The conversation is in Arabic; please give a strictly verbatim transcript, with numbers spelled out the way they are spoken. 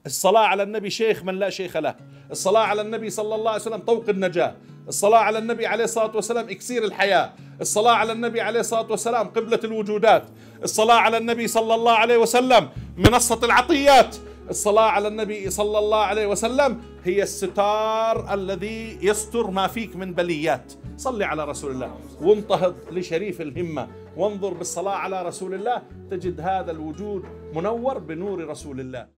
الصلاة على النبي شيخ من لا شيخ له. الصلاة على النبي صلى الله عليه وسلم طوق النجاة. الصلاة على النبي عليه الصلاة والسلام إكسير الحياة. الصلاة على النبي عليه الصلاة والسلام قبلة الوجودات. الصلاة على النبي صلى الله عليه وسلم منصة العطيات. الصلاة على النبي صلى الله عليه وسلم هي الستار الذي يستر ما فيك من بليات. صل على رسول الله وانتهض لشريف الهمة وانظر بالصلاة على رسول الله، تجد هذا الوجود منور بنور رسول الله.